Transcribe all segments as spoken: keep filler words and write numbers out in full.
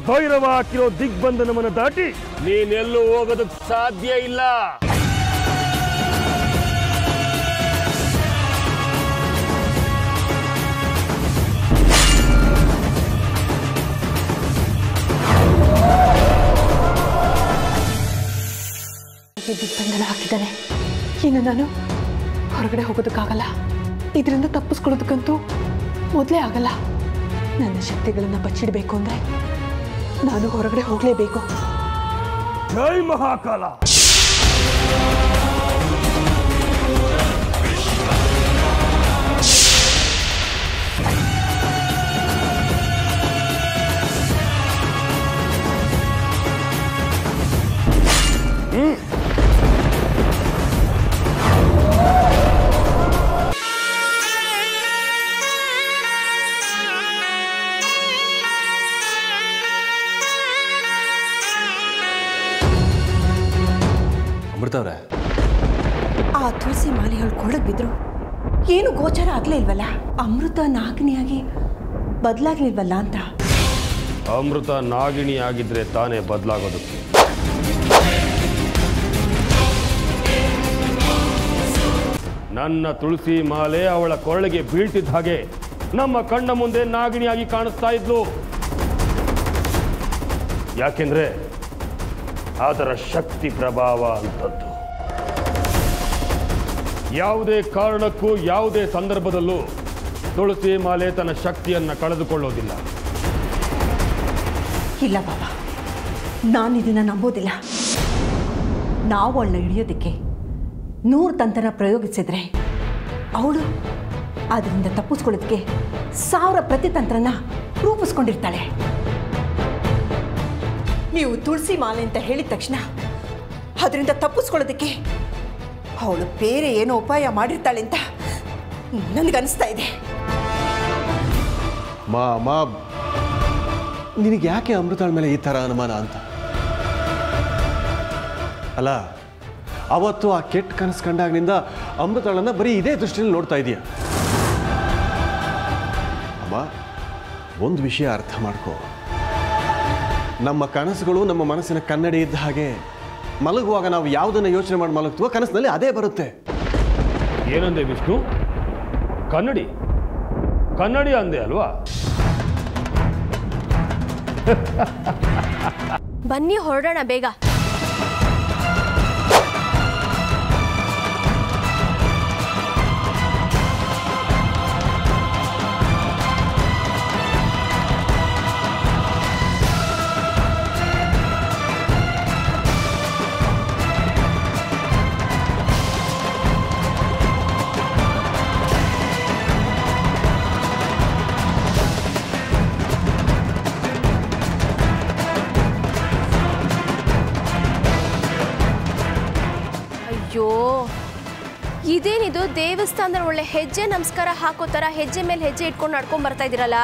ಭೈರವ ಹಾಕಿರೋ ದಿಗ್ಬಂಧನವನ್ನು ದಾಟಿ ನೀನೆಲ್ಲೂ ಹೋಗೋದಕ್ಕೆ ಸಾಧ್ಯ ಇಲ್ಲ. ದಿಗ್ಬಂಧನ ಹಾಕಿದ್ದಾನೆ. ಇನ್ನು ನಾನು ಹೊರಗಡೆ ಹೋಗೋದಕ್ಕಾಗಲ್ಲ. ಇದರಿಂದ ತಪ್ಪಿಸ್ಕೊಳ್ಳೋದಕ್ಕಂತೂ ಮೊದಲೇ ಆಗಲ್ಲ. ನನ್ನ ಶಕ್ತಿಗಳನ್ನು ಬಚ್ಚಿಡಬೇಕು ಅಂದ್ರೆ ನಾನು ಹೊರಗಡೆ ಹೋಗಲೇಬೇಕು. ಜೈ ಮಹಾಕಾಲ. ಹ್ಮ್ ಅಮೃತವ್ರೆ, ಆ ತುಳಸಿ ಮಾಲೆಗಳು ಕೊಳ್ಳಕ್ ಬಿದ್ರು ಏನು ಗೋಚರ ಆಗ್ಲೇ ಇಲ್ವಲ್ಲ. ಅಮೃತ ನಾಗಿನಿಯಾಗಿ ಬದಲಾಗ್ಲಿಲ್ವಲ್ಲ ಅಂತ. ಅಮೃತ ನಾಗಿಣಿ ಆಗಿದ್ರೆ ತಾನೇ ಬದಲಾಗೋದಕ್ಕೆ. ನನ್ನ ತುಳಸಿ ಮಾಲೆ ಅವಳ ಕೊರಳಿಗೆ ಬೀಳ್ತಿದ್ದ ಹಾಗೆ ನಮ್ಮ ಕಣ್ಣ ಮುಂದೆ ನಾಗಿಣಿಯಾಗಿ ಕಾಣಿಸ್ತಾ ಇದ್ಲು. ಯಾಕೆಂದ್ರೆ ಅದರ ಶಕ್ತಿ ಪ್ರಭಾವ ಅಂತದ್ದು. ಯಾವುದೇ ಕಾರಣಕ್ಕೂ ಯಾವುದೇ ಸಂದರ್ಭದಲ್ಲೂ ತುಳಸಿ ಮಾಲೆ ತನ್ನ ಶಕ್ತಿಯನ್ನ ಕಳೆದುಕೊಳ್ಳೋದಿಲ್ಲ. ಇಲ್ಲ ಬಾಬಾ, ನಾನು ಇದನ್ನ ನಂಬೋದಿಲ್ಲ. ನಾವು ಅವಳನ್ನ ಹಿಡಿಯೋದಕ್ಕೆ ನೂರು ತಂತ್ರ ಪ್ರಯೋಗಿಸಿದ್ರೆ ಅವಳು ಅದರಿಂದ ತಪ್ಪಿಸ್ಕೊಳ್ಳೋದಕ್ಕೆ ಸಾವಿರ ಪ್ರತಿತಂತ್ರನ ರೂಪಿಸ್ಕೊಂಡಿರ್ತಾಳೆ. ನೀವು ತುಳಸಿ ಮಾಲೆ ಅಂತ ಹೇಳಿದ ತಕ್ಷಣ ಅದರಿಂದ ತಪ್ಪಿಸ್ಕೊಳ್ಳೋದಕ್ಕೆ ಅವಳು ಬೇರೆ ಏನೋ ಉಪಾಯ ಮಾಡಿರ್ತಾಳೆ ಅಂತ ನನಗನ್ನಿಸ್ತಾ ಇದೆ. ಮಾ ಮಾ ನಿನಗೆ ಯಾಕೆ ಅಮೃತಾಳ ಮೇಲೆ ಈ ಥರ ಅನುಮಾನ ಅಂತ? ಅಲ್ಲ, ಅವತ್ತು ಆ ಕೆಟ್ಟ ಕನಸು ಕಂಡಾಗಿನಿಂದ ಅಮೃತಾಳನ್ನ ಬರೀ ಇದೇ ದೃಷ್ಟಿಯಲ್ಲಿ ನೋಡ್ತಾ ಇದೀಯ. ಅಮ್ಮ, ಒಂದು ವಿಷಯ ಅರ್ಥ ಮಾಡ್ಕೋ. ನಮ್ಮ ಕನಸುಗಳು ನಮ್ಮ ಮನಸ್ಸಿನ ಕನ್ನಡಿ ಇದ್ದ ಹಾಗೆ. ಮಲಗುವಾಗ ನಾವು ಯಾವುದನ್ನು ಯೋಚನೆ ಮಾಡಿ ಮಲಗ್ತೀವೋ ಕನಸಿನಲ್ಲಿ ಅದೇ ಬರುತ್ತೆ. ಏನಂದೆ ವಿಷ್ಣು? ಕನ್ನಡಿ ಕನ್ನಡಿ ಅಂದೆ ಅಲ್ವಾ? ಬನ್ನಿ ಹೊರಡೋಣ ಬೇಗ. ಅಯ್ಯೋ, ಇದೇನಿದು ದೇವಸ್ಥಾನದ ಒಳ್ಳೆ ಹೆಜ್ಜೆ ನಮಸ್ಕಾರ ಹಾಕೋ ತರ ಹೆಜ್ಜೆ ಮೇಲೆ ಹೆಜ್ಜೆ ಇಟ್ಕೊಂಡು ನಡ್ಕೊಂಡ್ ಬರ್ತಾ ಇದೀರಲ್ಲ.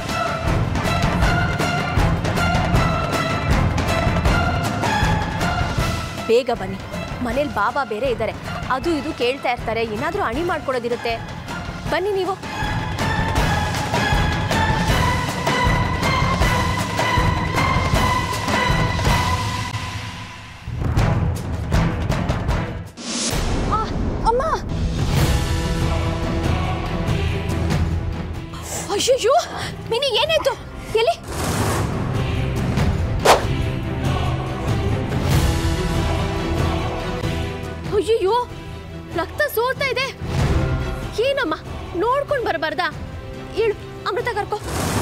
ಬೇಗ ಬನ್ನಿ, ಮನೇಲಿ ಬಾಬಾ ಬೇರೆ ಇದ್ದಾರೆ. ಅದು ಇದು ಕೇಳ್ತಾ ಇರ್ತಾರೆ, ಏನಾದ್ರೂ ಅಣಿ ಮಾಡ್ಕೊಡೋದಿರುತ್ತೆ. ಬನ್ನಿ ನೀವು. ಅಯ್ಯೋ ಮಿನಿ, ಏನಾಯ್ತು? ಎಲ್ಲಿ? ಅಯ್ಯೋ, ರಕ್ತ ಸೋರ್ತಾ ಇದೆ. ಏನಮ್ಮ, ನೋಡ್ಕೊಂಡು ಬರಬಾರ್ದಾ? ಹೇಳು, ಅಮೃತ ಕರ್ಕೋ.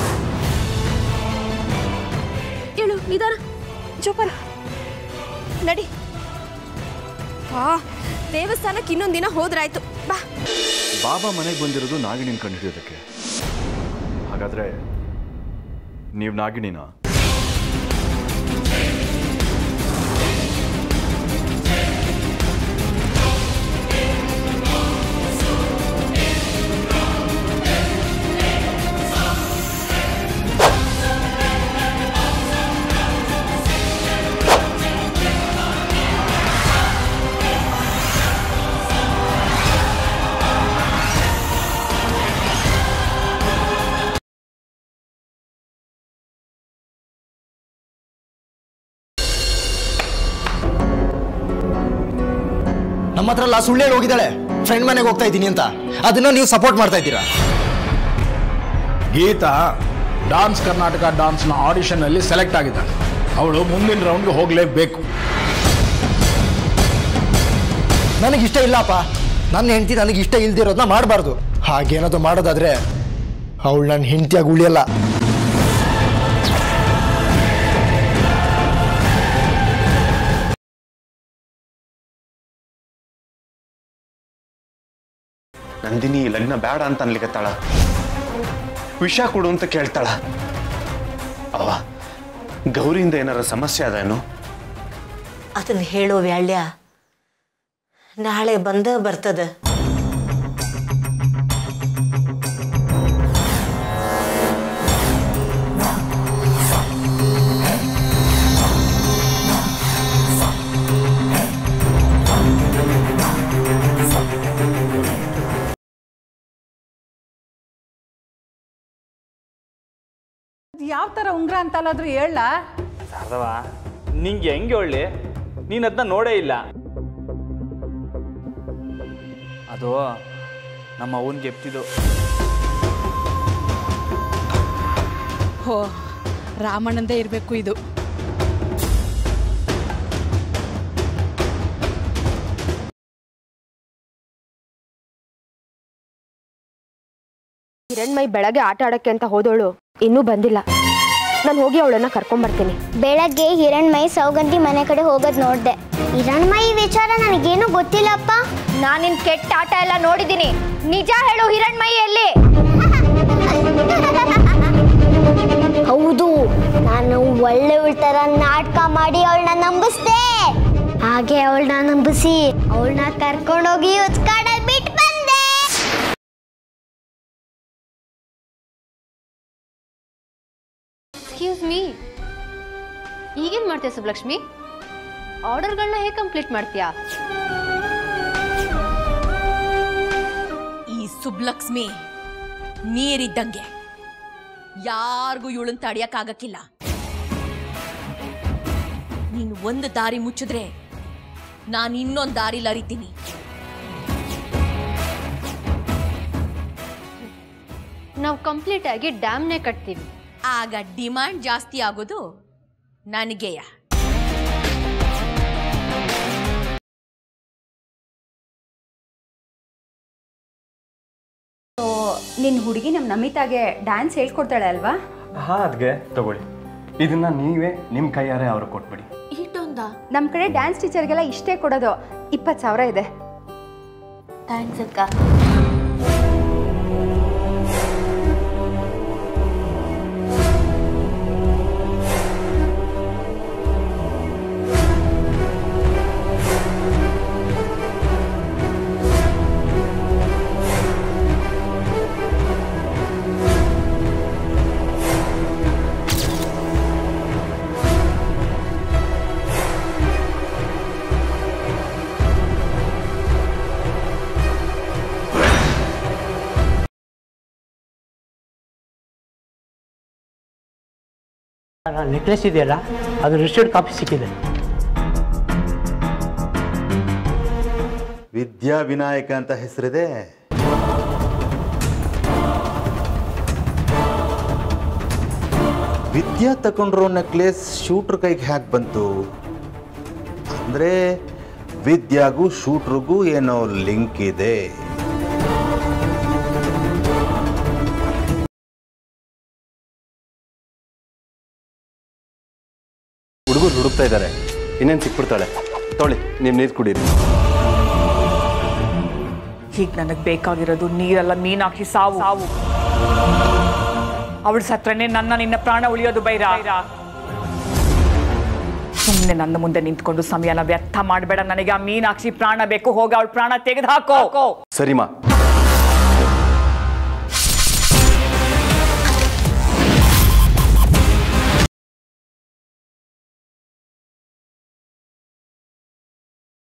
ಹೇಳು, ನಿಧಾನ, ಜೋಪಾನ ನಡಿ. ಆ ದೇವಸ್ಥಾನಕ್ಕೆ ಇನ್ನೊಂದು ದಿನ ಹೋದ್ರಾಯ್ತು. ಬಾ. ಬಾಬಾ ಮನೆಗೆ ಬಂದಿರೋದು ನಾಗಿಣಿನ ಕಂಡು ಹಿಡಿಯೋದಕ್ಕೆ. ಹಾಗಾದ್ರೆ ನೀವು ನಾಗಿಣಿನಾ? ನಮ್ಮ ಹತ್ರ ಎಲ್ಲ ಸುಳ್ಳು ಹೇಳಿ ಹೋಗಿದ್ದಾಳೆ ಫ್ರೆಂಡ್ ಮನೆಗೆ ಹೋಗ್ತಾ ಇದ್ದೀನಿ ಅಂತ. ಅದನ್ನ ನೀವು ಸಪೋರ್ಟ್ ಮಾಡ್ತಾ ಇದ್ದೀರಾ. ಗೀತಾ ಡಾನ್ಸ್ ಕರ್ನಾಟಕ ಡಾನ್ಸ್ನ ಆಡಿಷನ್ನಲ್ಲಿ ಸೆಲೆಕ್ಟ್ ಆಗಿದ್ದಾಳೆ. ಅವಳು ಮುಂದಿನ ರೌಂಡ್ಗೆ ಹೋಗಲೇಬೇಕು. ನನಗಿಷ್ಟ ಇಲ್ಲಪ್ಪ. ನನ್ನ ಹೆಂಡತಿ ನನಗೆ ಇಷ್ಟ ಇಲ್ದಿರೋದನ್ನ ಮಾಡಬಾರ್ದು. ಹಾಗೇನಾದ್ರು ಮಾಡೋದಾದ್ರೆ ಅವಳು ನನ್ನ ಹೆಂಡತಿಯಾಗಿ ಉಳಿಯಲ್ಲ. ನಂದಿನಿ ಲಗ್ನ ಬೇಡ ಅಂತ ಅನ್ಲಿಕತ್ತಾಳ. ವಿಷ ಕೊಡು ಅಂತ ಕೇಳ್ತಾಳ. ಅವ ಗೌರಿಯಿಂದ ಏನಾರ ಸಮಸ್ಯೆ ಅದೇನು? ಅದನ್ನ ಹೇಳೋ ವ್ಯಾಳ್ಯ ನಾಳೆ ಬಂದ ಬರ್ತದ. ಯಾವ ಥರ ಉಂಗ್ರ ಅಂತಲ್ಲಾದ್ರೂ ಹೇಳ ಶಾರದವ, ನಿಂಗೆ ಹೆಂಗೆ ಹೇಳಿ? ನೀನು ಅದನ್ನ ನೋಡೇ ಇಲ್ಲ. ಅದು ನಮ್ಮ ಅವನಿಗೆ ಎಪ್ತಿದ್ದು. ಹೋ, ರಾಮಣ್ಣಂದೇ ಇರಬೇಕು ಇದು. ಹಿರಣ್ಮೈ ಬೆಳಗ್ಗೆ ಆಟ ಆಡಕ್ಕೆ ಅಂತ ಹೋದವಳು ಇನ್ನೂ ಬಂದಿಲ್ಲ. ನಾನು ಹೋಗಿ ಅವಳನ್ನ ಕರ್ಕೊಂಡ್ಬರ್ತೀನಿ. ಬೆಳಗ್ಗೆ ಹಿರಣ್ಮೈ ಸೌಗಂಧಿ ಮನೆ ಕಡೆ ಹೋಗೋದು ನೋಡ್ದೆ. ಹಿರಣ್ಮೈ ವಿಚಾರ ನನಗೇನು ಗೊತ್ತಿಲ್ಲಪ್ಪ. ನಾನಿನ್ ಕೆಟ್ಟ ಆಟ ಎಲ್ಲ ನೋಡಿದ್ದೀನಿ. ನಿಜ ಹೇಳು, ಹಿರಣ್ಮೈ ಎಲ್ಲಿ? ಹೌದು, ನಾನು ಒಳ್ಳೆ ತರ ನಾಟಕ ಮಾಡಿ ಅವಳನ್ನ ನಂಬಿಸ್ದೆ. ಹಾಗೆ ಅವಳನ್ನ ನಂಬಿಸಿ ಅವಳನ್ನ ಕರ್ಕೊಂಡೋಗಿ ಉಚ್ಕಾಡಲ್ಲಿ ಬಿಟ್ಟು ಬಂದೆ. ಎಕ್ಸ್ಕ್ಯೂಸ್ ಮೀ, ಈಗೇನ್ ಮಾಡ್ತೀಯ ಸುಬ್ಲಕ್ಷ್ಮಿ? ಆರ್ಡರ್ಗಳನ್ನ ಹೇಗೆ ಕಂಪ್ಲೀಟ್ ಮಾಡ್ತೀಯಾ? ಈ ಸುಬ್ಲಕ್ಷ್ಮಿ ನೀರಿದ್ದಂಗೆ, ಯಾರಿಗೂ ಇವಳನ್ನ ತಡೆಯಕ್ಕಾಗಕ್ಕಿಲ್ಲ. ನೀನು ಒಂದು ದಾರಿ ಮುಚ್ಚಿದ್ರೆ ನಾನು ಇನ್ನೊಂದು ದಾರಿಲಿ ಅರಿತೀನಿ. ನಾವು ಕಂಪ್ಲೀಟ್ ಆಗಿ ಡ್ಯಾಮ್ನೇ ಕಟ್ತೀವಿ. ಆಗ ಡಿಮ್ಯಾಂಡ್ ಜಾಸ್ತಿ ಆಗೋದು ನನಗೆಯ. ನಿನ್ನ ಹುಡುಗಿ ನಮ್ಮ ನಮಿತಾಗೆ ಡ್ಯಾನ್ಸ್ ಹೇಳ್ಕೊಡ್ತಾಳೆ ಅಲ್ವಾ? ಹಾಂ, ಅದ್ಗೆ ತಗೊಳ್ಳಿ. ಇದನ್ನ ನೀವೇ ನಿಮ್ಮ ಕೈಯಾರೆ ಅವ್ರಿಗೆ ಕೊಟ್ಬಿಡಿ. ಇಷ್ಟೊಂದ ನಮ್ಮ ಕಡೆ ಡ್ಯಾನ್ಸ್ ಟೀಚರ್ಗೆಲ್ಲ ಇಷ್ಟೇ ಕೊಡೋದು. ಇಪ್ಪತ್ತು ಸಾವಿರ ಇದೆ. ಥ್ಯಾಂಕ್ಸ್ ಅಕ್ಕ. ನೆಕ್ಲೆಸ್ ಇದೆಯಲ್ಲ, ಅದು ರಿಜಿಸ್ಟರ್ಡ್ ಕಾಪಿ ಸಿಕ್ಕಿದೆ. ವಿದ್ಯಾ ವಿನಾಯಕ ಅಂತ ಹೆಸರಿದೆ. ವಿದ್ಯಾ ತಗೊಂಡ್ರೋ ನೆಕ್ಲೆಸ್ ಶೂಟ್ರ್ ಕೈಗೆ ಹ್ಯಾಕ್ ಬಂತು? ಅಂದರೆ ವಿದ್ಯಾಗೂ ಶೂಟ್ರಿಗೂ ಏನೋ ಲಿಂಕ್ ಇದೆ. ಹುಡುಗರು ಹುಡುಕ್ತಾ ಇದ್ದಾರೆ. ಇನ್ನೇನು ಸಿಕ್ಬಿಡ್ತಾಳೆ. ತೊಳಿ, ನೀವು ನೀರು ಕುಡೀರಿ. ಈಗ ನನಗೆ ಬೇಕಾಗಿರೋದು ನೀರೆಲ್ಲ ಮೀನಾಕ್ಷಿ ಸಾವು ಸಾವು. ಅವಳು ಸತ್ರನೇ ನನ್ನ ನಿನ್ನ ಪ್ರಾಣ ಉಳಿಯೋದು ಬೈರ. ಸುಮ್ಮನೆ ನನ್ನ ಮುಂದೆ ನಿಂತ್ಕೊಂಡು ಸಮಯನ ವ್ಯರ್ಥ ಮಾಡಬೇಡ. ನನಗೆ ಆ ಮೀನಾಕ್ಷಿ ಪ್ರಾಣ ಬೇಕು. ಹೋಗ ಅವಳ ಪ್ರಾಣ ತೆಗೆದು ಹಾಕೋ. ಸರಿಮಾ.